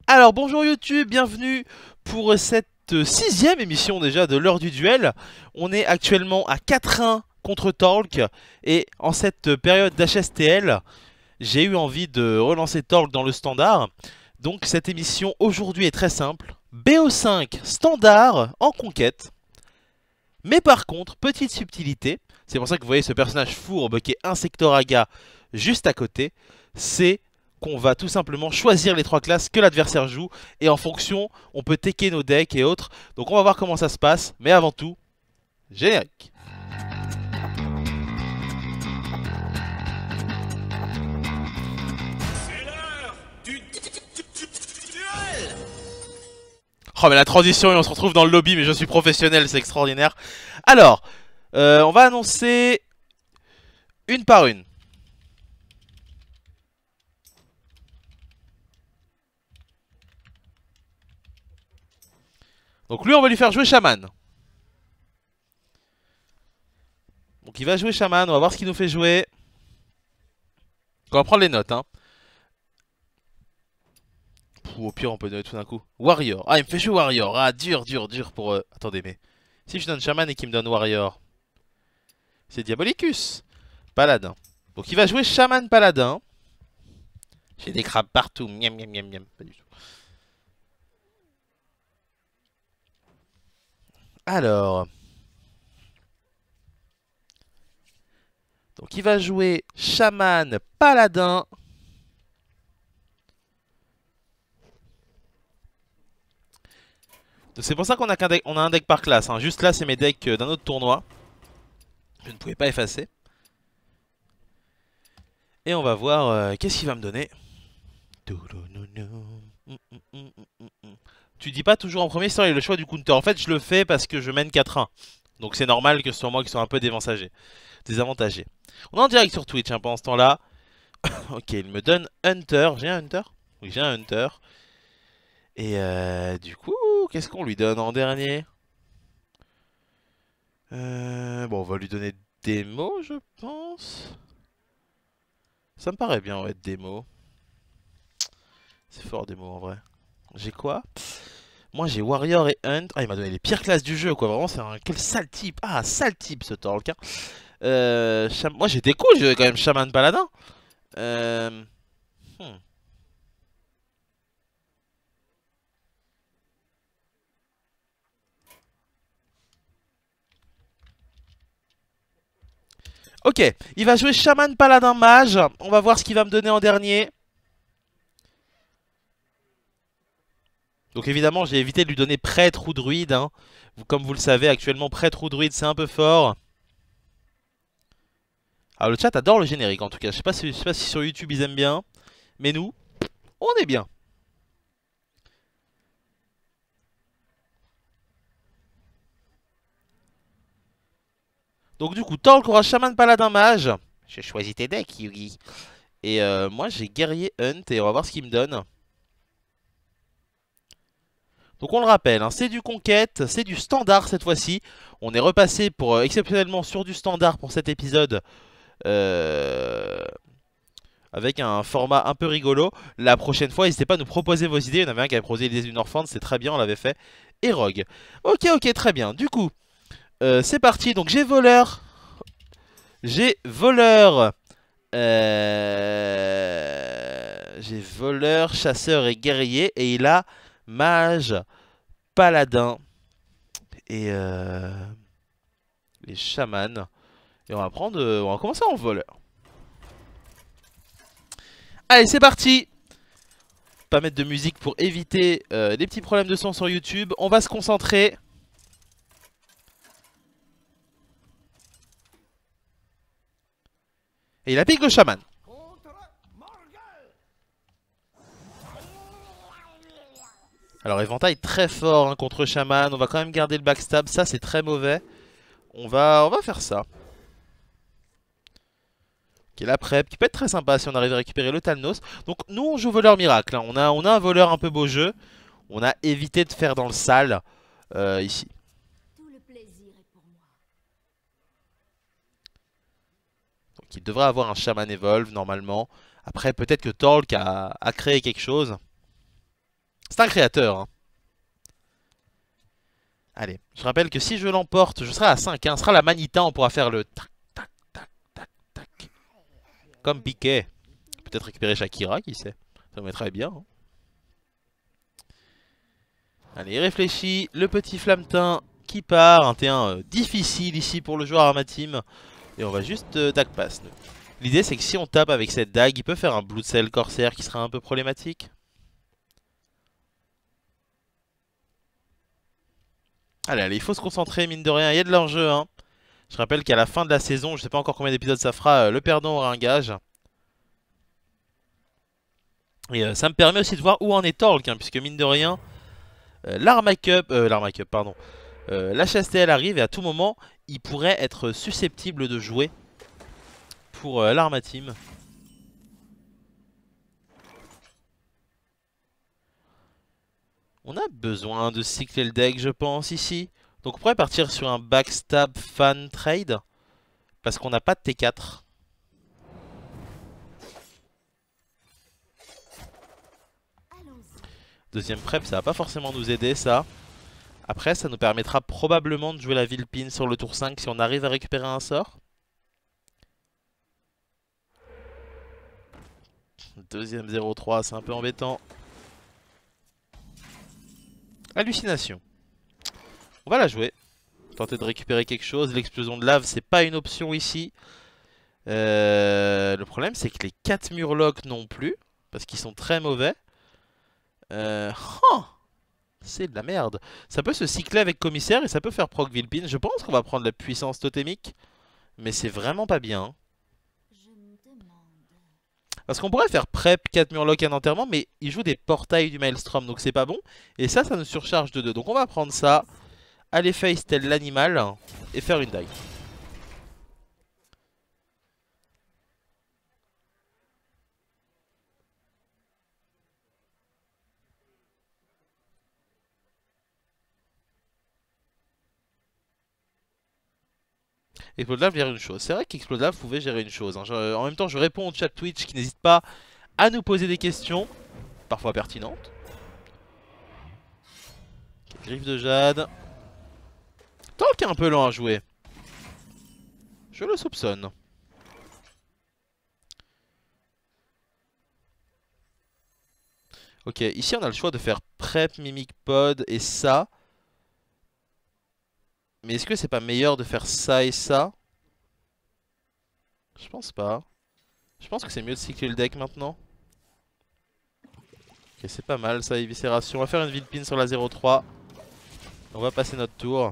Alors bonjour YouTube, bienvenue pour cette sixième émission déjà de l'heure du duel. On est actuellement à 4-1 contre Torque et en cette période d'HSTL, j'ai eu envie de relancer Torque dans le standard. Donc cette émission aujourd'hui est très simple. BO5 standard en conquête. Mais par contre, petite subtilité, c'est pour ça que vous voyez ce personnage fourbe qui est Insectoraga juste à côté, c'est qu'on va tout simplement choisir les trois classes que l'adversaire joue, et en fonction, on peut tecker nos decks et autres. Donc on va voir comment ça se passe, mais avant tout, générique. Oh mais la transition et on se retrouve dans le lobby, mais je suis professionnel, c'est extraordinaire. Alors, on va annoncer une par une. Donc lui, on va lui faire jouer Shaman. Donc il va jouer Shaman, on va voir ce qu'il nous fait jouer. On va prendre les notes, hein. Ou au pire, on peut donner tout d'un coup. Warrior. Ah, il me fait jouer Warrior. Ah, dur pour... Attendez, mais... Si je donne Shaman et qu'il me donne Warrior, c'est Diabolicus. Paladin. Donc il va jouer Shaman Paladin. J'ai des crabes partout. Miam, miam, miam, miam. Pas du tout. Alors... Donc il va jouer Shaman Paladin. Donc c'est pour ça qu'on a, on a un deck par classe, hein. Juste là, c'est mes decks d'un autre tournoi. Je ne pouvais pas effacer. Et on va voir qu'est-ce qu'il va me donner. Tu dis pas toujours en premier si le choix du counter. En fait, je le fais parce que je mène 4-1. Donc c'est normal que ce soit moi qui soit un peu désavantagé. On est en direct sur Twitch, hein, pendant ce temps-là. Ok, il me donne Hunter. J'ai un Hunter? Oui, j'ai un Hunter. Et du coup, qu'est-ce qu'on lui donne en dernier? Bon, on va lui donner démo, je pense. Ça me paraît bien, ouais, démo. C'est fort démo en vrai. J'ai quoi? Moi j'ai Warrior et Hunt. Ah, il m'a donné les pires classes du jeu, quoi. Vraiment, c'est un... Quel sale type. Ah, sale type ce Torque, hein. Moi j'étais cool, j'avais quand même Shaman Paladin. Euh... hmm. Ok, il va jouer Shaman Paladin Mage. On va voir ce qu'il va me donner en dernier. Donc évidemment, j'ai évité de lui donner prêtre ou druide, hein. Comme vous le savez, actuellement, prêtre ou druide, c'est un peu fort. Alors le chat adore le générique en tout cas. Je sais pas si sur YouTube ils aiment bien. Mais nous, on est bien. Donc du coup, Torque aura Shaman Paladin Mage. J'ai choisi tes decks, Yugi. Et moi, j'ai Guerrier Hunt et on va voir ce qu'il me donne. Donc on le rappelle, hein, c'est du conquête, c'est du standard cette fois-ci. On est repassé pour exceptionnellement sur du standard pour cet épisode. Euh, Avec un format un peu rigolo. La prochaine fois, n'hésitez pas à nous proposer vos idées. Il y en avait un qui avait proposé l'idée d'une Orphan, c'est très bien, on l'avait fait. Et Rogue. Ok, ok, très bien. Du coup, c'est parti. Donc j'ai voleur. J'ai voleur. J'ai voleur, chasseur et guerrier. Et il a mage, paladin et les chamans. Et on va prendre, on va commencer en voleur. Allez, c'est parti. Pas mettre de musique pour éviter les petits problèmes de son sur YouTube. On va se concentrer. Et il applique le chaman. Alors éventail très fort, hein, contre chaman. On va quand même garder le backstab. Ça c'est très mauvais. On va faire ça. Ok, la prep qui peut être très sympa si on arrive à récupérer le Talnos. Donc nous on joue voleur miracle, hein. On a un voleur un peu beau jeu. On a évité de faire dans le sale ici. Donc il devrait avoir un Shaman Evolve normalement. Après peut-être que Torque a créé quelque chose. C'est un créateur, hein. Allez, je rappelle que si je l'emporte, je serai à 5, hein. Ce sera la Manita, on pourra faire le tac, tac, tac, tac, tac. Comme Piquet. Peut-être récupérer Shakira, qui sait. Ça me mettrait bien, hein. Allez, réfléchis. Le petit flammetin qui part. Un T1 difficile ici pour le joueur Armateam. Et on va juste dague pass. L'idée c'est que si on tape avec cette dague, il peut faire un Blood Cell Corsair qui sera un peu problématique. Allez, allez, il faut se concentrer, mine de rien, il y a de l'enjeu, hein. Je rappelle qu'à la fin de la saison, je sais pas encore combien d'épisodes ça fera, le perdant aura un gage. Et ça me permet aussi de voir où en est Torque, hein, puisque mine de rien, pardon, l'HSTL arrive et à tout moment, il pourrait être susceptible de jouer pour l'Armateam. On a besoin de cycler le deck, je pense, ici. Donc on pourrait partir sur un backstab fan trade. Parce qu'on n'a pas de T4. Deuxième prep, ça va pas forcément nous aider, ça. Après, ça nous permettra probablement de jouer la Villepine sur le tour 5 si on arrive à récupérer un sort. Deuxième 0-3, c'est un peu embêtant. Hallucination. On va la jouer. Tenter de récupérer quelque chose. L'explosion de lave, c'est pas une option ici. Le problème, c'est que les 4 Murlocs non plus. Parce qu'ils sont très mauvais. Oh, c'est de la merde. Ça peut se cycler avec commissaire et ça peut faire proc Villepine. Je pense qu'on va prendre la puissance totémique. Mais c'est vraiment pas bien. Parce qu'on pourrait faire prep 4 Murlocs et un enterrement, mais il joue des portails du Maelstrom, donc c'est pas bon. Et ça nous surcharge de 2. Donc on va prendre ça, aller face tel l'animal, et faire une die. Explode-Lave gère une chose. C'est vrai qu'Explode-Lave pouvait gérer une chose, hein. En même temps, je réponds au chat Twitch qui n'hésite pas à nous poser des questions, parfois pertinentes. Okay, griffe de jade. Talk est un peu lent à jouer. Je le soupçonne. Ok, ici on a le choix de faire prep, mimic pod et ça. Mais est-ce que c'est pas meilleur de faire ça et ça? Je pense pas. Je pense que c'est mieux de cycler le deck maintenant. Ok, c'est pas mal ça, éviscération. On va faire une Villepine sur la 0-3. On va passer notre tour.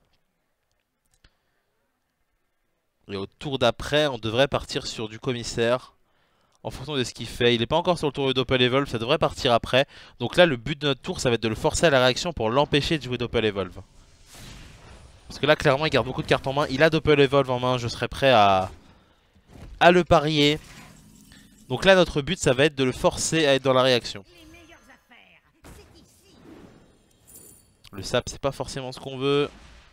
Et au tour d'après, on devrait partir sur du commissaire. En fonction de ce qu'il fait. Il n'est pas encore sur le tour de Doppel Evolve, ça devrait partir après. Donc là, le but de notre tour, ça va être de le forcer à la réaction pour l'empêcher de jouer Doppel Evolve. Parce que là, clairement, il garde beaucoup de cartes en main. Il a Doppel Evolve en main, je serais prêt à le parier. Donc là, notre but, ça va être de le forcer à être dans la réaction. Le sap, c'est pas forcément ce qu'on veut.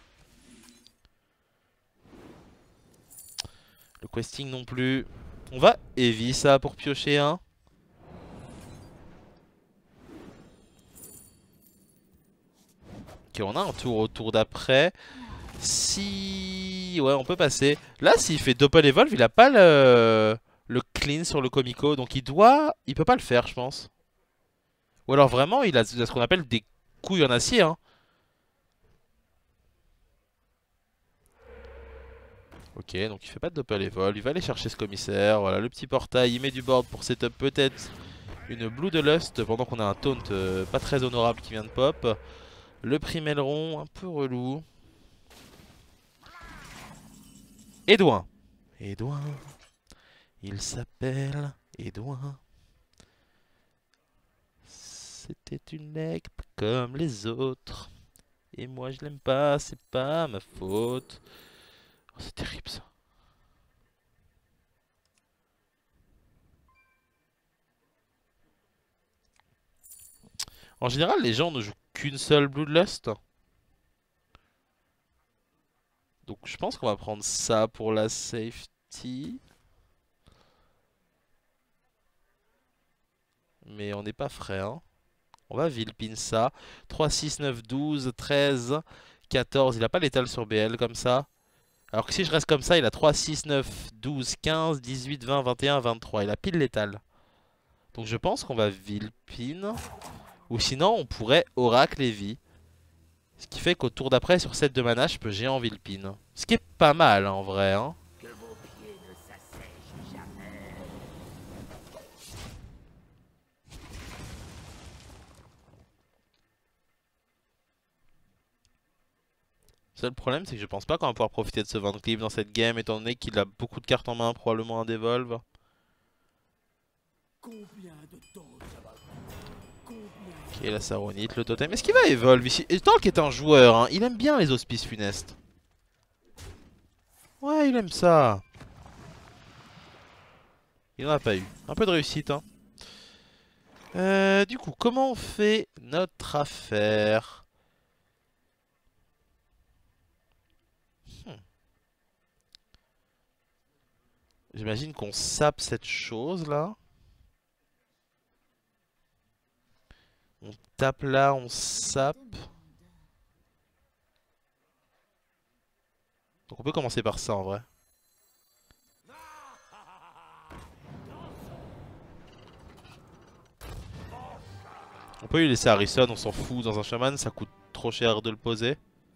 Le questing non plus. On va heavy ça pour piocher un. Ok, on a un tour au tour d'après. Si... Ouais, on peut passer. Là, s'il fait Doppel Evolve, il a pas le clean sur le Comico. Donc il doit... Il peut pas le faire, je pense. Ou alors vraiment, il a ce qu'on appelle des couilles en acier, hein. Ok, donc il fait pas de Doppel Evolve. Il va aller chercher ce commissaire. Voilà, le petit portail. Il met du board pour setup peut-être une Blue de Lust. Pendant qu'on a un taunt pas très honorable qui vient de pop. Le Primelron, un peu relou. Edouin. Edouin. Il s'appelle Edouin. C'était une aigle comme les autres. Et moi je l'aime pas, c'est pas ma faute. Oh, c'est terrible ça. En général, les gens ne jouent qu'une seule Bloodlust. Donc je pense qu'on va prendre ça pour la safety. Mais on n'est pas frais, hein. On va Villepin ça. 3, 6, 9, 12, 13, 14. Il a pas l'étal sur BL comme ça. Alors que si je reste comme ça, il a 3, 6, 9, 12, 15, 18, 20, 21, 23. Il a pile l'étal. Donc je pense qu'on va Villepin. Ou sinon, on pourrait Oracle et vie. Ce qui fait qu'au tour d'après, sur 7 de mana, je peux géant Villepin. Ce qui est pas mal en vrai. Hein. Le seul problème, c'est que je pense pas qu'on va pouvoir profiter de ce Van Cleave dans cette game, étant donné qu'il a beaucoup de cartes en main, probablement un Devolve. Ok, la Saronite, le totem. Est-ce qu'il va Evolve ici? Et Torque est un joueur, hein. Il aime bien les auspices funestes. Ouais, il aime ça. Il n'en a pas eu. Un peu de réussite, hein. Du coup, comment on fait notre affaire? J'imagine qu'on sape cette chose là. On tape là, on sape. Donc on peut commencer par ça en vrai. On peut lui laisser Harrison, on s'en fout dans un chaman, ça coûte trop cher de le poser.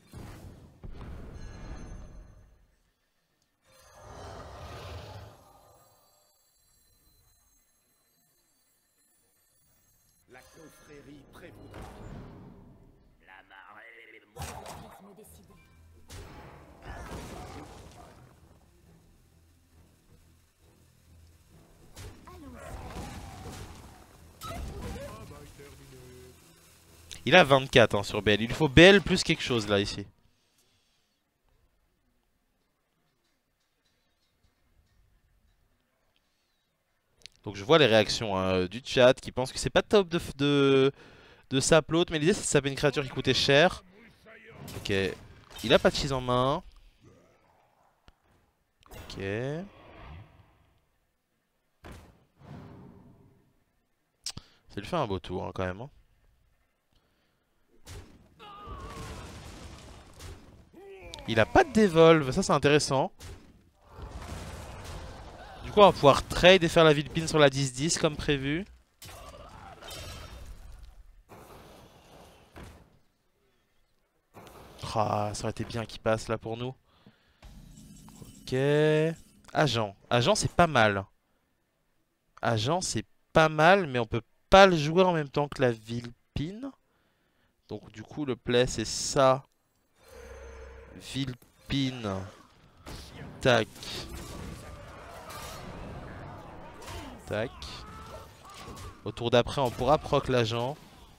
La confrérie prévoudra. La marée. Me décider. Il a 24 hein, sur BL. Il lui faut BL plus quelque chose là ici. Donc je vois les réactions hein, du chat qui pensent que c'est pas top de sap l'autre. Mais l'idée c'est de saper une créature qui coûtait cher. Ok. Il a pas de cheese en main. Ok. Ça lui fait un beau tour hein, quand même. Hein. Il a pas de dévolve, ça c'est intéressant. Du coup on va pouvoir trade et faire la Villepin sur la 10-10 comme prévu. Ah, ça aurait été bien qu'il passe là pour nous. Ok. Agent. Agent c'est pas mal. Agent c'est pas mal mais on peut pas le jouer en même temps que la Villepin. Donc du coup le play c'est ça. Villepin. Tac. Tac. Au tour d'après on pourra proc l'agent.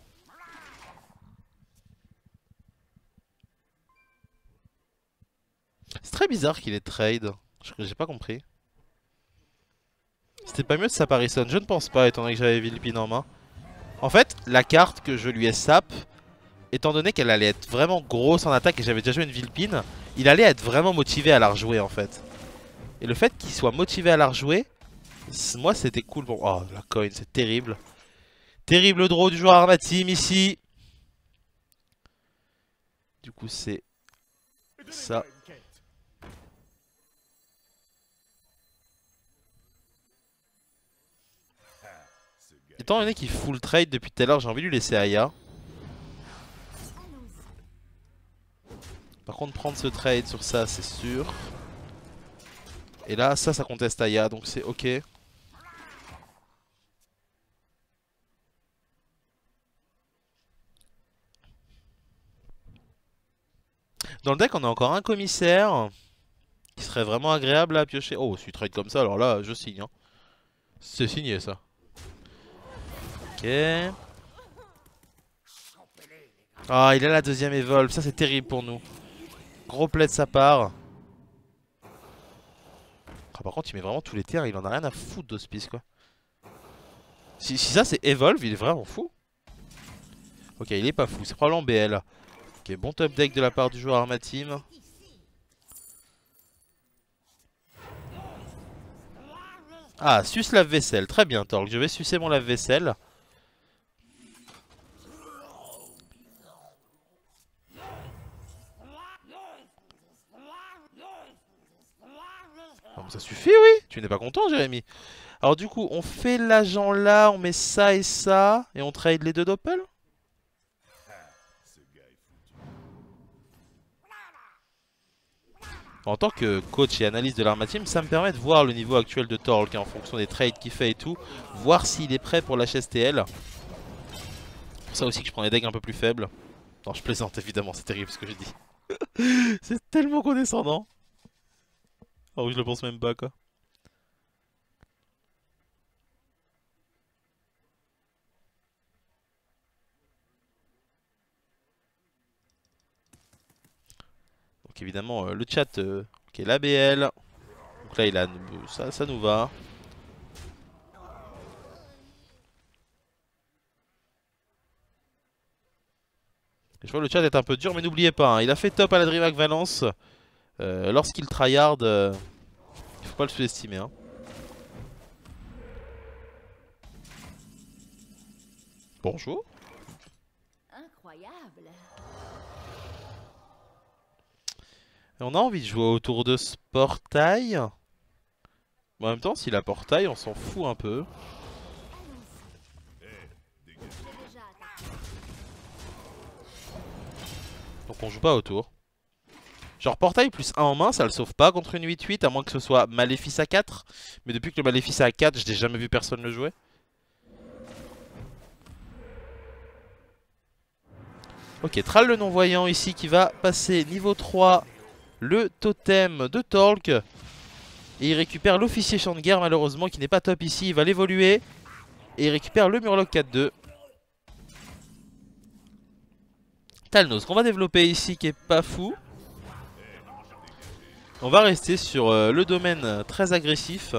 C'est très bizarre qu'il ait trade. J'ai pas compris. C'était pas mieux de sap Harrison? Je ne pense pas étant donné que j'avais Villepin en main. En fait la carte que je lui ai sap, étant donné qu'elle allait être vraiment grosse en attaque et j'avais déjà joué une Villepin, il allait être vraiment motivé à la rejouer en fait. Et le fait qu'il soit motivé à la rejouer, moi c'était cool. Bon, oh la coin c'est terrible. Terrible draw du joueur Armateam ici. Du coup c'est ça. Étant donné qu'il full trade depuis tout à l'heure, j'ai envie de lui laisser Aya. Par contre prendre ce trade sur ça c'est sûr. Et là ça conteste Aya donc c'est ok. Dans le deck on a encore un commissaire qui serait vraiment agréable à piocher. Oh si il trade comme ça alors là je signe hein. C'est signé ça. Ok. Ah il a la deuxième evolve, ça c'est terrible pour nous. Gros play de sa part. Ah, par contre il met vraiment tous les terres, il en a rien à foutre d'hospice quoi. Si ça c'est evolve, il est vraiment fou. Ok il est pas fou, c'est probablement BL. Ok bon top deck de la part du joueur Armateam. Ah suce lave-vaisselle, très bien Torque, je vais sucer mon lave-vaisselle. Ça suffit, oui. Tu n'es pas content, Jérémy. Alors du coup, on fait l'agent là, on met ça et on trade les deux doppels. En tant que coach et analyste de l'Arma Team, ça me permet de voir le niveau actuel de Torque en fonction des trades qu'il fait et tout. Voir s'il est prêt pour l'HSTL. C'est pour ça aussi que je prends des decks un peu plus faibles. Non, je plaisante évidemment, c'est terrible ce que je dis. C'est tellement condescendant. Alors que je le pense même pas quoi. Donc évidemment le chat qui est l'ABL. Donc là il a ça nous va. Et je vois le chat est un peu dur mais n'oubliez pas, hein, il a fait top à la DreamHack Valence. Lorsqu'il tryhard, il faut pas le sous-estimer. Hein. Bonjour. Incroyable. Et on a envie de jouer autour de ce portail. Mais en même temps, s'il a portail, on s'en fout un peu. Donc on joue pas autour. Genre portail plus 1 en main, ça le sauve pas contre une 8-8, à moins que ce soit Maléfice à 4. Mais depuis que le Maléfice est à 4, je n'ai jamais vu personne le jouer. Ok, Thrall le non-voyant ici qui va passer niveau 3 le totem de Torque. Et il récupère l'officier champ de guerre malheureusement qui n'est pas top ici, il va l'évoluer. Et il récupère le Murloc 4-2. Talnos qu'on va développer ici qui est pas fou. On va rester sur le domaine très agressif.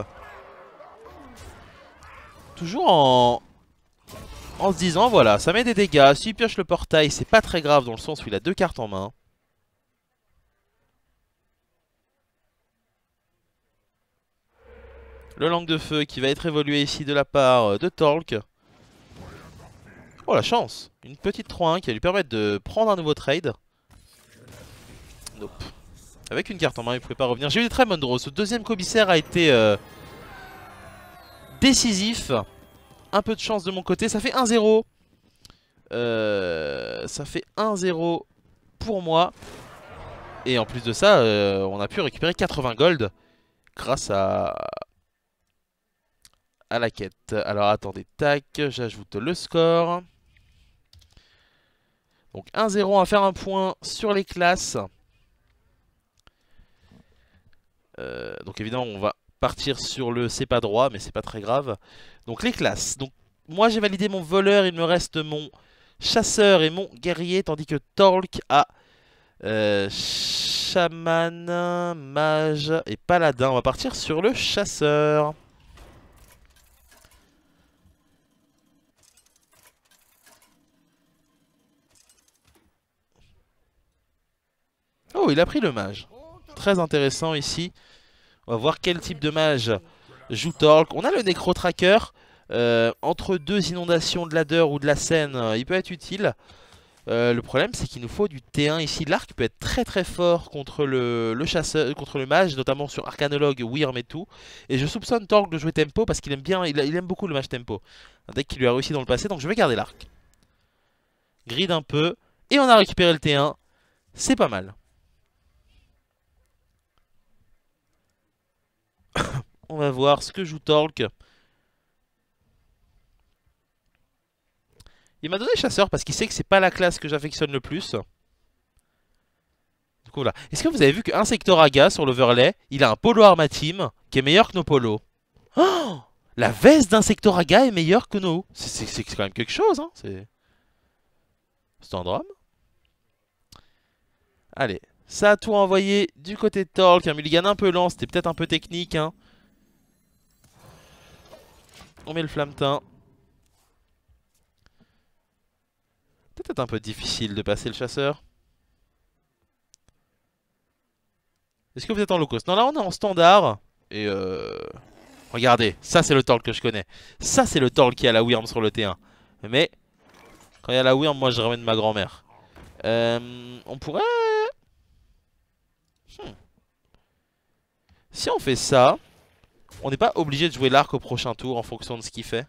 Toujours en se disant voilà, ça met des dégâts. S'il pioche le portail, c'est pas très grave dans le sens où il a 2 cartes en main. Le langue de feu qui va être évolué ici de la part de Torque. Oh la chance, une petite 3-1 qui va lui permettre de prendre un nouveau trade. Nope. Avec une carte en main, il ne pouvait pas revenir. J'ai eu des très bonnes draws. Ce deuxième commissaire a été décisif. Un peu de chance de mon côté. Ça fait 1-0. Ça fait 1-0 pour moi. Et en plus de ça, on a pu récupérer 80 gold grâce à la quête. Alors attendez, tac, j'ajoute le score. Donc 1-0, on va faire un point sur les classes. Donc évidemment on va partir sur le c'est pas droit mais c'est pas très grave. Donc les classes. Donc moi j'ai validé mon voleur, il me reste mon chasseur et mon guerrier. Tandis que Torque a chaman, mage et paladin. On va partir sur le chasseur. Oh il a pris le mage. Très intéressant ici. On va voir quel type de mage joue Torque. On a le Necro Tracker. Entre deux inondations de ladder ou de la Seine, il peut être utile. Le problème c'est qu'il nous faut du T1 ici. L'arc peut être très très fort contre le chasseur, contre le mage, notamment sur Arcanologue, Wyrm et tout. Et je soupçonne Torque de jouer tempo parce qu'il aime bien, il aime beaucoup le mage tempo. Un deck qui lui a réussi dans le passé, donc je vais garder l'arc. Grid un peu. Et on a récupéré le T1. C'est pas mal. On va voir ce que joue Torque. Il m'a donné chasseur parce qu'il sait que c'est pas la classe que j'affectionne le plus. Du coup, voilà. Est-ce que vous avez vu qu'un Sectoraga sur l'overlay, il a un polo Arma Team qui est meilleur que nos polos. Oh, la veste d'un Sectoraga est meilleure que nos. C'est quand même quelque chose, hein. C'est un drame. Allez, ça a tout envoyé du côté de Torque. Un mulligan un peu lent, c'était peut-être un peu technique, hein. On met le flammetein. Peut-être un peu difficile de passer le chasseur. Est-ce que vous êtes en low cost? Non, là on est en standard. Et regardez, ça c'est le Torque que je connais. Ça c'est le Torque qui a la Wyrm sur le T1. Mais quand il y a la Wyrm, moi je ramène ma grand-mère. On pourrait... Si on fait ça... On n'est pas obligé de jouer l'arc au prochain tour en fonction de ce qu'il fait.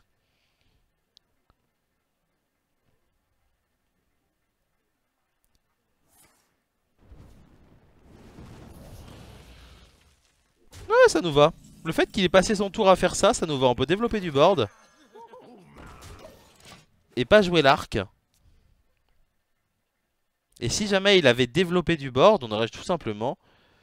Ouais, ça nous va. Le fait qu'il ait passé son tour à faire ça, ça nous va. On peut développer du board. Et pas jouer l'arc. Et si jamais il avait développé du board, on aurait tout simplement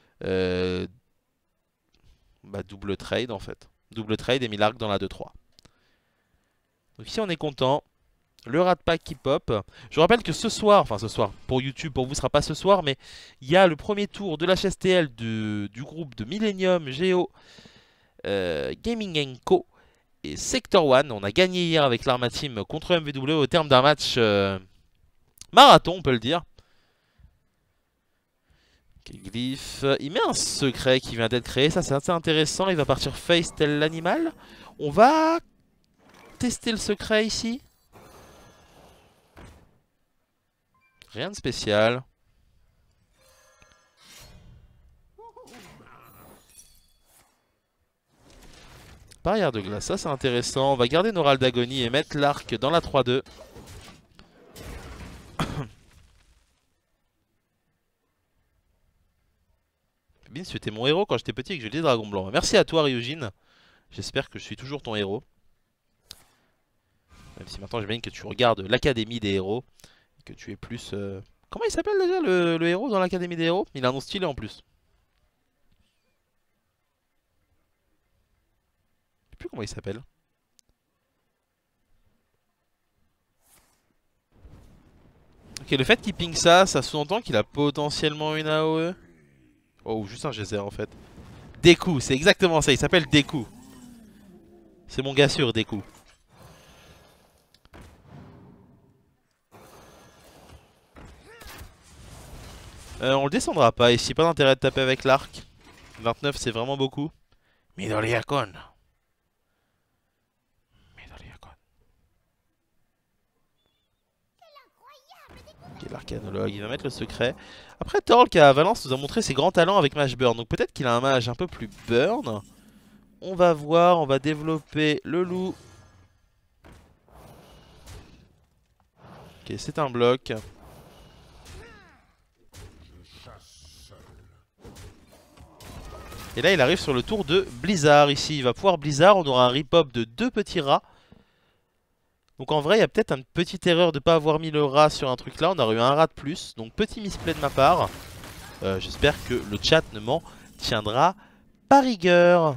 double trade en fait. Double trade et mis l'arc dans la 2-3. Donc ici on est content. Le rat pack qui pop. Je vous rappelle que ce soir, enfin ce soir, pour YouTube, pour vous ce sera pas ce soir, mais il y a le premier tour de l'HSTL du groupe de Millennium, Geo, Gaming Co et Sector One. On a gagné hier avec l'Arma Team contre MVW au terme d'un match marathon, on peut le dire. Okay, Glyph, il met un secret qui vient d'être créé, ça c'est assez intéressant. Il va partir face tel l'animal. On va tester le secret ici. Rien de spécial. Barrière de glace, ça c'est intéressant. On va garder nos râles d'agonie et mettre l'arc dans la 3-2. Bin, c'était mon héros quand j'étais petit et que j'ai des dragons blancs. Merci à toi Ryujin. J'espère que je suis toujours ton héros. Même si maintenant j'imagine que tu regardes l'académie des héros. Et que tu es plus... Comment il s'appelle déjà le héros dans l'académie des héros? Il a un nom stylé en plus. Je sais plus comment il s'appelle. Ok, le fait qu'il ping ça, ça sous-entend qu'il a potentiellement une AOE. Oh, ou juste un geyser en fait. Deku, c'est exactement ça, il s'appelle Deku. C'est mon gars sûr, Deku. On le descendra pas ici, pas d'intérêt de taper avec l'arc. 29 c'est vraiment beaucoup. Midoriakon. Ok, l'arcanologue, il va mettre le secret. Après, Torlk à Valence nous a montré ses grands talents avec Mage Burn. Donc peut-être qu'il a un mage un peu plus burn. On va voir, on va développer le loup. Ok, c'est un bloc. Et là, il arrive sur le tour de Blizzard ici. Il va pouvoir Blizzard, on aura un rip-hop de 2 petits rats. Donc en vrai, il y a peut-être une petite erreur de ne pas avoir mis le rat sur un truc là. On aurait eu un rat de plus. Donc petit misplay de ma part. J'espère que le chat ne m'en tiendra pas rigueur.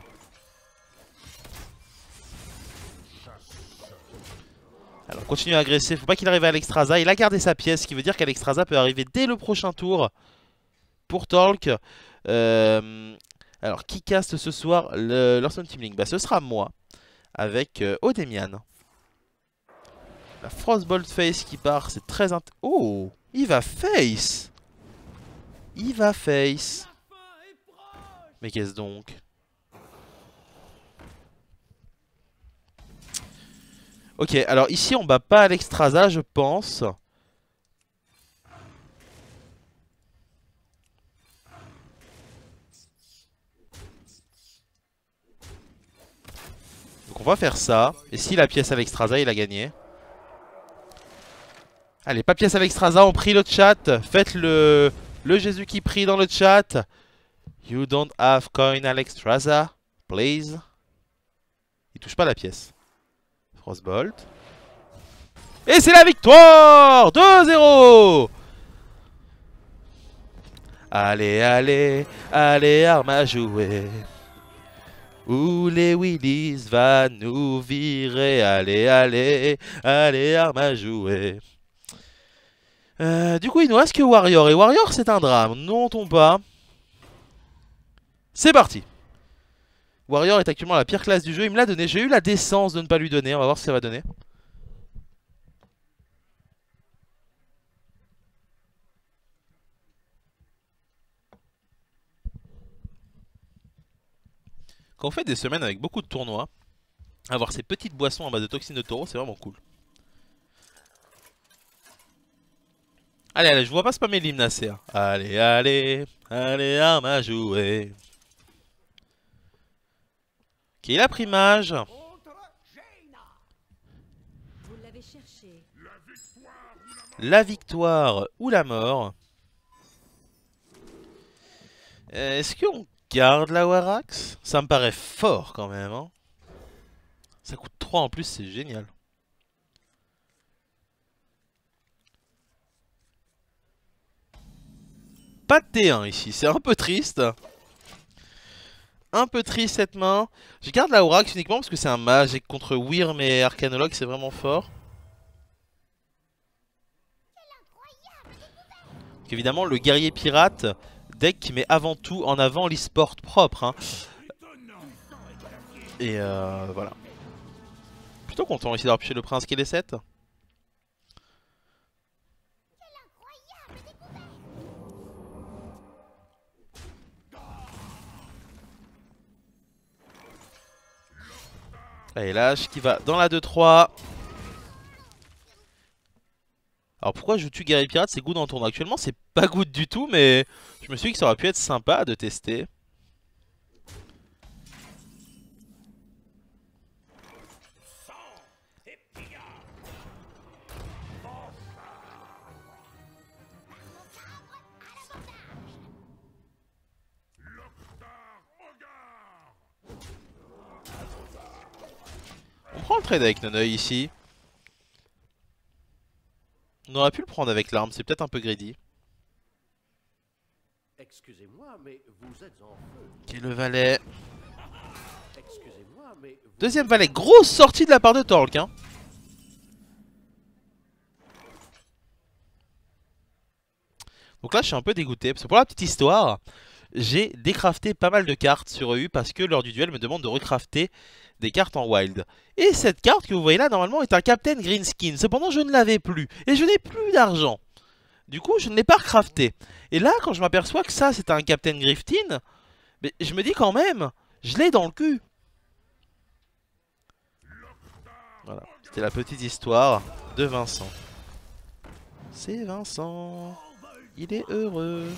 Alors on continue à agresser. Faut pas qu'il arrive à l'Extrasa. Il a gardé sa pièce. Ce qui veut dire qu'Alexstrasza peut arriver dès le prochain tour. Pour Torlk. Alors qui caste ce soir l'Hearthstone Team Link? Bah ce sera moi. Avec Odemian. La Frostbolt Face qui part, c'est très int... Oh, il va face. Il va face. Mais qu'est-ce donc? Ok, alors ici on bat pas Alexstrasza, je pense. Donc on va faire ça. Et si la pièce Alexstrasza, il a gagné. Allez, pas pièce Alexstrasza, on prie le chat. Faites le Jésus qui prie dans le chat. You don't have coin Alexstrasza, please. Il touche pas la pièce. Frostbolt. Et c'est la victoire! 2-0! Allez, allez, allez, arme à jouer. Où les Willis va nous virer. Allez, allez, allez, arme à jouer. Du coup, il nous reste que Warrior. Et Warrior, c'est un drame. Non, tombe pas. C'est parti. Warrior est actuellement la pire classe du jeu. Il me l'a donné. J'ai eu la décence de ne pas lui donner. On va voir ce que ça va donner. Quand on fait des semaines avec beaucoup de tournois, avoir ces petites boissons en base de toxines de taureau, c'est vraiment cool. Allez, allez, je vois pas spammer l'hymne assez. Allez, allez, allez, arme à jouer. Ok, il a pris mage. Contre Jaina. Vous l'avez cherché. La victoire ou la mort. Est-ce qu'on garde la Warax? Ça me paraît fort quand même. Hein. Ça coûte 3 en plus, c'est génial. Pas de T1 ici, c'est un peu triste. Un peu triste cette main. Je garde la Warax uniquement parce que c'est un mage et contre Wyrm et Arcanologue c'est vraiment fort. Donc évidemment le guerrier pirate, deck qui met avant tout en avant l'e-sport propre. Hein. Et voilà. Plutôt content ici d'avoir pioché le prince qui est les 7. Allez, lâche qui va dans la 2-3. Alors pourquoi je tue guerrier pirate? C'est good en tournoi. Actuellement c'est pas good du tout, mais je me suis dit que ça aurait pu être sympa de tester. On prend le trade avec Noneuil ici. On aurait pu le prendre avec l'arme, c'est peut-être un peu greedy. Excusez-moi, mais vous êtes en feu. Ok, le valet. Excusez-moi, mais vous... Deuxième valet, grosse sortie de la part de Torlk. Hein. Donc là je suis un peu dégoûté, parce que pour la petite histoire, j'ai décrafté pas mal de cartes sur EU parce que lors du duel me demande de recrafter des cartes en wild. Et cette carte que vous voyez là normalement est un Captain Greenskin, cependant je ne l'avais plus, et je n'ai plus d'argent. Du coup je ne l'ai pas recrafté. Et là quand je m'aperçois que ça c'est un Captain Griftin, mais je me dis quand même, je l'ai dans le cul. Voilà, c'était la petite histoire de Vincent. C'est Vincent, il est heureux.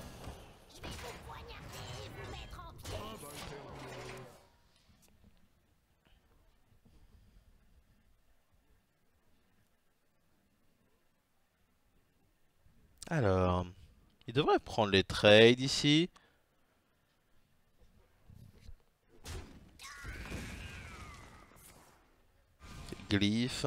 Alors, il devrait prendre les trades ici. Glyphe.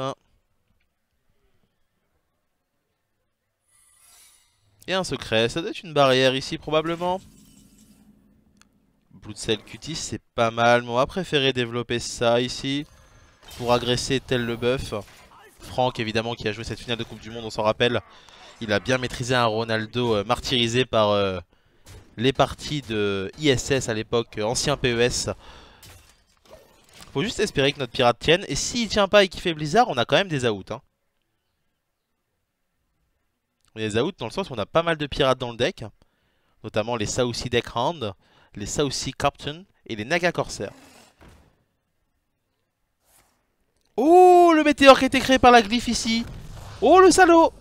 Et un secret, ça doit être une barrière ici probablement. Bloodcell Cutis c'est pas mal, mais on va préférer développer ça ici. Pour agresser tel le buff. Franck évidemment qui a joué cette finale de Coupe du Monde, on s'en rappelle. Il a bien maîtrisé un Ronaldo martyrisé par les parties de ISS à l'époque, ancien PES. Faut juste espérer que notre pirate tienne. Et s'il tient pas et qu'il fait Blizzard, on a quand même des outs. Hein. On a des outs dans le sens où on a pas mal de pirates dans le deck. Notamment les South Sea Deckhand, les South Sea Captain et les Naga Corsair. Oh, le météore qui a été créé par la glyphe ici. Oh, le salaud.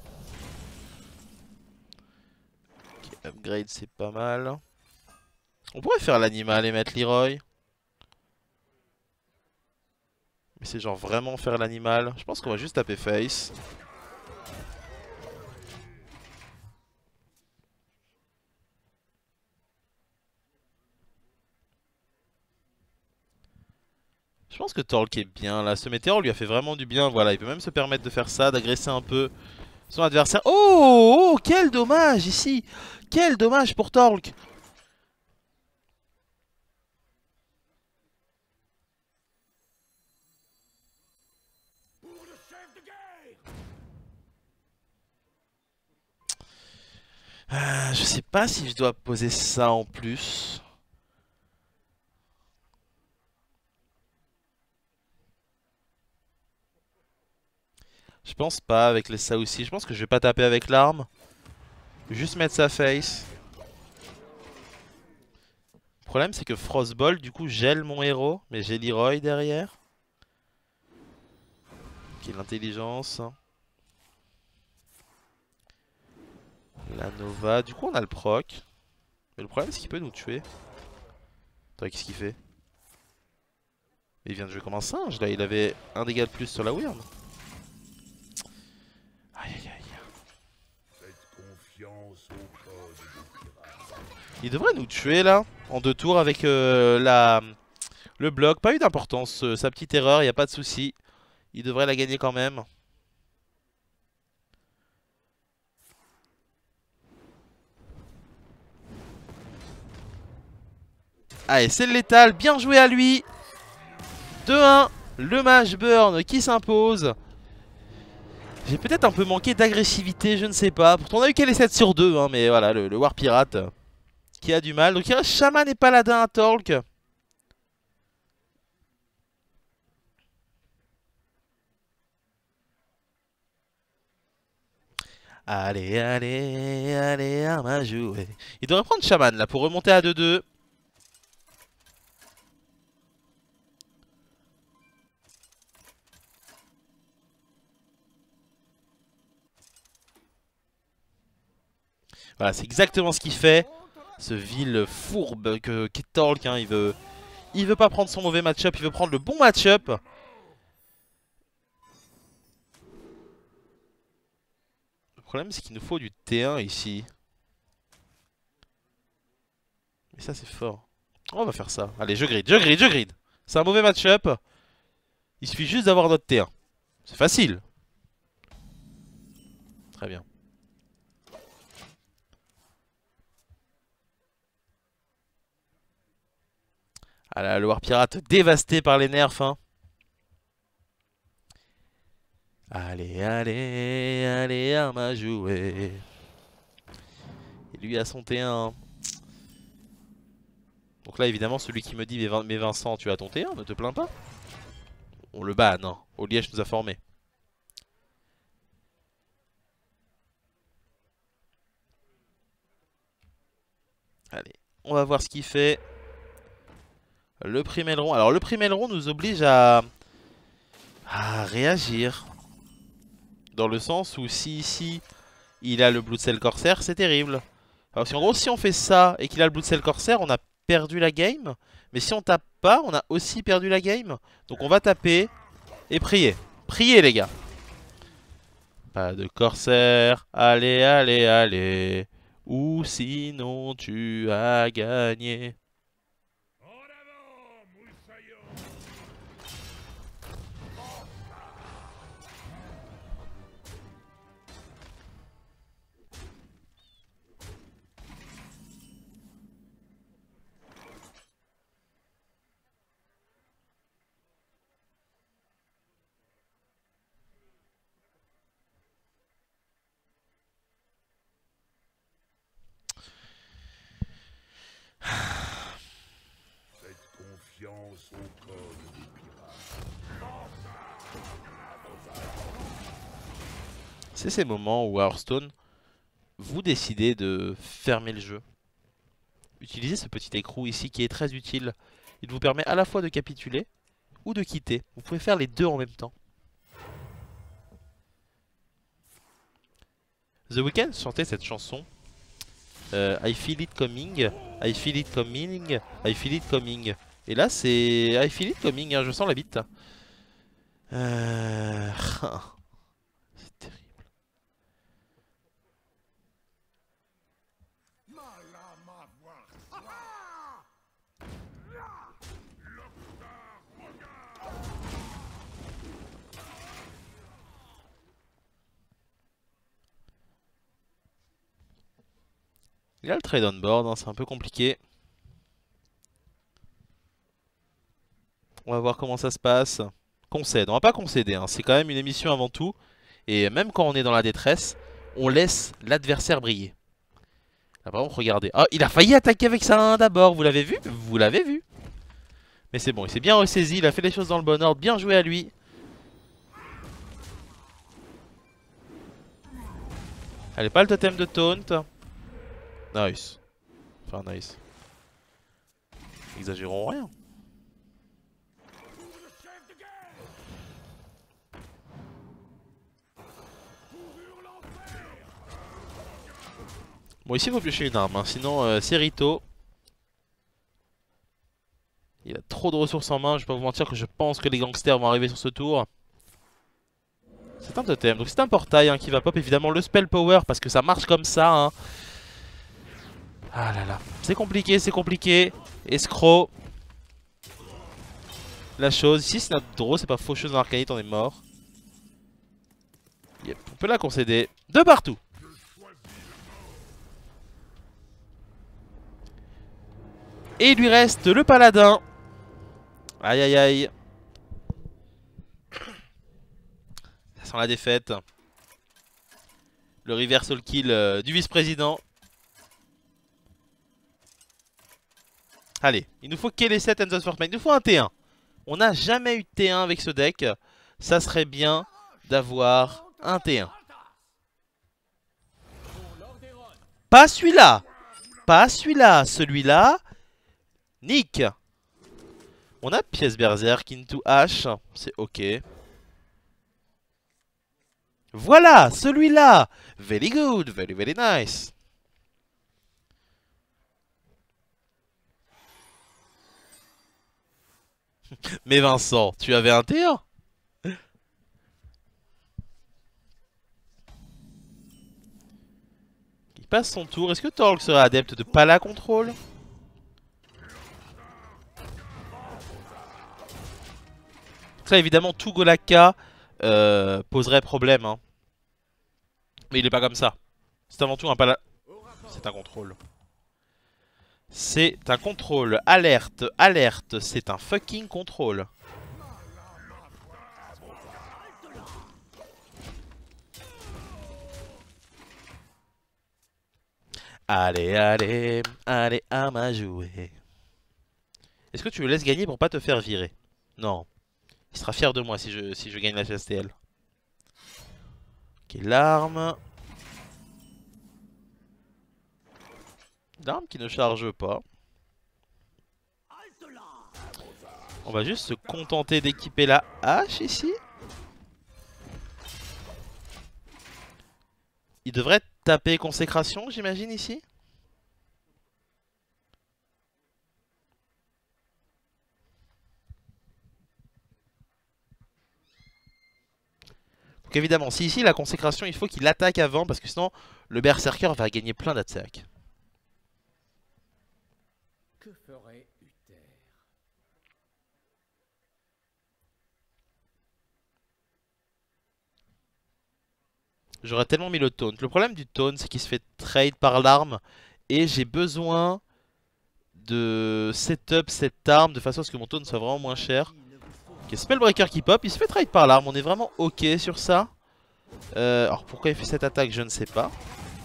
Ok, upgrade, c'est pas mal. On pourrait faire l'animal et mettre Leroy. Mais c'est genre vraiment faire l'animal. Je pense qu'on va juste taper face. Je pense que Torlk est bien là. Ce météore lui a fait vraiment du bien. Voilà, il peut même se permettre de faire ça, d'agresser un peu son adversaire. Oh, oh, quel dommage ici. Quel dommage pour Torlk. Je sais pas si je dois poser ça en plus. Je pense pas avec les ça aussi. Je pense que je vais pas taper avec l'arme. Juste mettre sa face. Le problème c'est que Frostbolt du coup gèle mon héros. Mais j'ai Leroy derrière. Ok, l'intelligence. La Nova. Du coup on a le proc. Mais le problème c'est qu'il peut nous tuer. Attends, qu'est-ce qu'il fait? Il vient de jouer comme un singe là, il avait un dégât de plus sur la Wyrm. Aïe aïe aïe. Faites confiance au code des pirates. Il devrait nous tuer là, en 2 tours avec le bloc. Pas eu d'importance, sa petite erreur, y a pas de souci. Il devrait la gagner quand même. Allez, c'est le létal, bien joué à lui. 2-1, le mage burn qui s'impose. J'ai peut-être un peu manqué d'agressivité, je ne sais pas. Pourtant on a eu qu'elle est 7 sur 2, hein, mais voilà, le War Pirate qui a du mal. Donc il reste Shaman et Paladin à Torque. Allez, allez, allez, à ma jouer. Il devrait prendre Shaman là pour remonter à 2-2. Voilà, c'est exactement ce qu'il fait. Ce vil fourbe qu'est Torque, hein, il veut pas prendre son mauvais match-up, il veut prendre le bon match-up. Le problème c'est qu'il nous faut du T1 ici. Mais ça c'est fort. On va faire ça. Allez, je grid, je grid, je grid. C'est un mauvais match-up. Il suffit juste d'avoir notre T1. C'est facile. Très bien. Ah là, le War Pirate dévasté par les nerfs, hein. Allez, allez, allez, arme à jouer. Et lui a son T1. Donc là, évidemment, celui qui me dit mais Vincent, tu as ton T1, ne te plains pas. On le banne, hein. Oliège nous a formés. Allez, on va voir ce qu'il fait. Le Primaileron. Alors, le Primaileron nous oblige à réagir. Dans le sens où si ici il a le Bloodcell Corsair, c'est terrible. Alors si en gros si on fait ça et qu'il a le Bloodcell Corsair, on a perdu la game. Mais si on tape pas, on a aussi perdu la game. Donc on va taper et prier. Priez les gars. Pas de Corsair. Allez, allez, allez. Ou sinon tu as gagné. En avant, moussaillon. Faites confiance au code des pirates. C'est ces moments où Hearthstone, vous décidez de fermer le jeu. Utilisez ce petit écrou ici qui est très utile. Il vous permet à la fois de capituler ou de quitter. Vous pouvez faire les deux en même temps. The Weeknd chantait cette chanson. I feel it coming, I feel it coming, I feel it coming. Et là c'est I feel it coming, hein, je sens la bite. C'est terrible. Il y a le trade on board, hein, c'est un peu compliqué. On va voir comment ça se passe. Concède, on va pas concéder, hein. C'est quand même une émission avant tout. Et même quand on est dans la détresse, on laisse l'adversaire briller. Là par contre, regardez. Ah, il a failli attaquer avec sa 1 d'abord, vous l'avez vu? Vous l'avez vu. Mais c'est bon, il s'est bien ressaisi, il a fait les choses dans le bon ordre, bien joué à lui. Allez, pas le totem de taunt. Nice. Enfin, nice. Exagérons rien. Bon, ici il faut piocher une arme, hein. Sinon c'est Rito. Il a trop trop de ressources en main. Je vais pas vous mentir que je pense que les gangsters vont arriver sur ce tour. C'est un totem, donc c'est un portail hein, qui va pop évidemment le spell power parce que ça marche comme ça hein. Ah là là, c'est compliqué, c'est compliqué. Escroc. La chose, ici c'est notre draw, c'est pas faucheuse en arcanite, on est mort. Yep, on peut la concéder de partout. Et il lui reste le paladin. Aïe aïe aïe. Ça sent la défaite. Le reversal kill du vice-président. Allez, il nous faut Kelly 7 and the First Mate. Il nous faut un T1. On n'a jamais eu de T1 avec ce deck. Ça serait bien d'avoir un T1. Pas celui-là. Pas celui-là. Celui-là. Nick. On a pièce berserk into H. C'est ok. Voilà, celui-là. Very good, very very nice. Mais Vincent, tu avais un T1. Il passe son tour. Est-ce que Torg serait adepte de Pala Control? Ça évidemment tout Golaka poserait problème hein. Mais il est pas comme ça. C'est avant tout un Pala... C'est un contrôle. C'est un contrôle. Alerte, alerte, c'est un fucking contrôle. Allez, allez, allez à ma jouée. Est-ce que tu le laisses gagner pour pas te faire virer? Non. Il sera fier de moi si je gagne la HSTL. Ok, l'arme. L'arme qui ne charge pas. On va juste se contenter d'équiper la hache ici. Il devrait taper consécration, j'imagine, ici. Donc évidemment, si ici la consécration, il faut qu'il attaque avant parce que sinon le berserker va gagner plein d'attaques. Que ferait Uther? J'aurais tellement mis le taunt. Le problème du taunt, c'est qu'il se fait trade par l'arme. Et j'ai besoin de setup cette arme de façon à ce que mon taunt soit vraiment moins cher. Ok, Spellbreaker qui pop, il se fait trade par l'arme. On est vraiment ok sur ça. Alors pourquoi il fait cette attaque, je ne sais pas.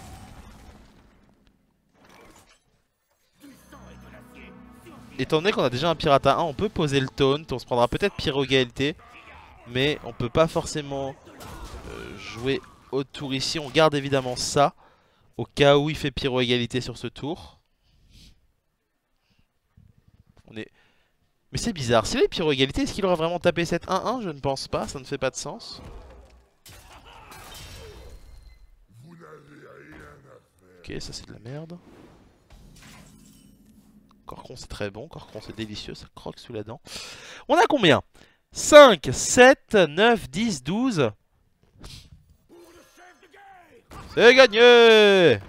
Étant donné qu'on a déjà un pirate à 1, on peut poser le taunt. On se prendra peut-être pyro égalité. Mais on peut pas forcément jouer autour ici. On garde évidemment ça au cas où il fait pyro égalité sur ce tour. Mais c'est bizarre. S'il a pyro égalité, est-ce qu'il aurait vraiment tapé cette 1-1? Je ne pense pas. Ça ne fait pas de sens. Ok, ça c'est de la merde. Corcon c'est très bon. Corcon c'est délicieux. Ça croque sous la dent. On a combien? 5, 7, 9, 10, 12. C'est gagné!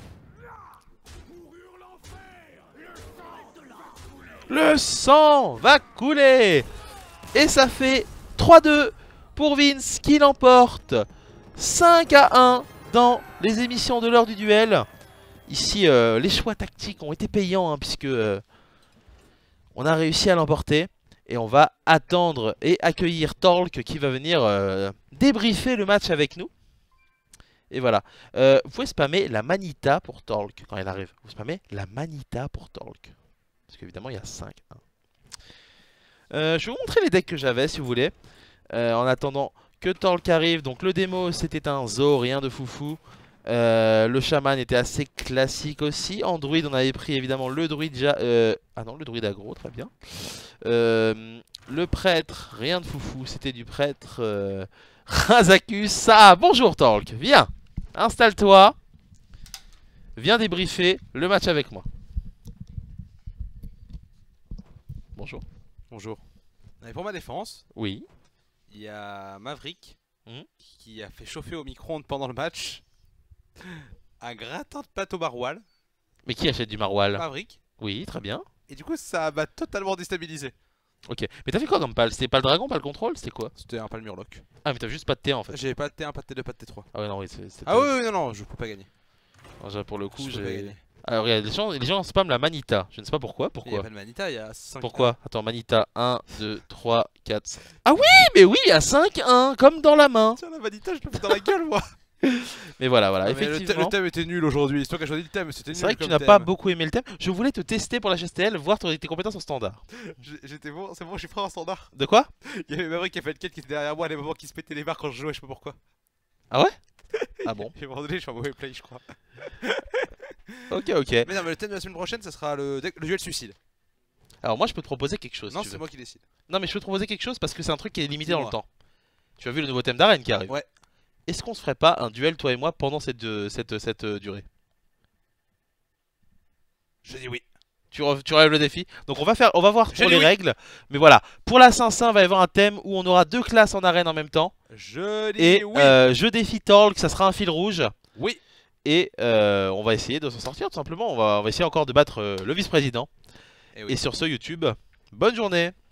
Le sang va couler! Et ça fait 3-2 pour Vince qui l'emporte 5-1 dans les émissions de l'heure du duel. Ici, les choix tactiques ont été payants hein, puisque on a réussi à l'emporter. Et on va attendre et accueillir Torg qui va venir débriefer le match avec nous. Et voilà. Vous pouvez spammer la Manita pour Torg quand elle arrive. Vous spammez la Manita pour Torg. Parce qu'évidemment, il y a 5. Je vais vous montrer les decks que j'avais si vous voulez. En attendant que Torg arrive. Donc le démo, c'était un Zo, rien de foufou. Le chaman était assez classique aussi. En druide, on avait pris évidemment le druide ah non, le druide aggro, très bien. Le prêtre, rien de foufou. C'était du prêtre Razakus. Ah, bonjour Torg, viens. Installe-toi. Viens débriefer le match avec moi. Bonjour. Bonjour. Et pour ma défense, Oui. il y a Maverick Mhm. qui a fait chauffer au micro-ondes pendant le match un gratin de pâte au maroilles. Mais qui achète du maroilles? Maverick. Oui, très bien. Et du coup, ça m'a totalement déstabilisé. Ok. Mais t'as fait quoi comme pal? C'était pas le dragon, pas le contrôle? C'était quoi? C'était un Palmurloc. Ah, mais t'as juste pas de T en fait. J'avais pas de T1, pas de T2, pas de T3. Ah ouais, non, oui, c'était. Ah oui, oui, non, non, je peux pas gagner. Pour le coup, Je peux pas j'ai. gagner. Alors, regarde, les gens spamment la Manita. Je ne sais pas pourquoi. Il y a Pourquoi? pas de Manita, il y a 5. Pourquoi? Attends, Manita 1, 2, 3, 4, 5. Ah oui, mais oui, à 5, 1, comme dans la main. Tiens, la Manita, je le fais dans la gueule, moi. Mais voilà, voilà, Ah, mais effectivement. le thème était nul aujourd'hui. C'est toi qui as choisi le thème, c'était nul. C'est vrai que tu comme n'as thème. pas beaucoup aimé le thème. Je voulais te tester pour la HSTL, voir tes compétences en standard. J'étais bon, c'est bon, je suis prêt en standard. De quoi? Il y avait Maverick qui a fait le quête qui était derrière moi à des moments qui se pétait les barres quand je jouais, je sais pas pourquoi. Ah ouais? Ah bon? Et à un moment donné, je suis en mauvais play, je crois. Ok, ok. Mais non, mais le thème de la semaine prochaine, ça sera le duel suicide. Alors moi je peux te proposer quelque chose. Non, si tu c'est veux. moi qui décide. Non mais je peux te proposer quelque chose parce que c'est un truc qui est limité dans le Dis-moi. temps. Tu as vu le nouveau thème d'arène qui arrive? Ouais. Est-ce qu'on se ferait pas un duel toi et moi pendant cette durée? Je dis oui. Tu relèves le défi. Donc on va voir J'ai pour dit les oui. règles. Mais voilà, pour la 500 va y avoir un thème où on aura 2 classes en arène en même temps. Je dis Et oui. je défie Torque, ça sera un fil rouge. Oui. Et on va essayer de s'en sortir tout simplement. On va essayer encore de battre le vice-président. Et oui. Et sur ce YouTube, bonne journée.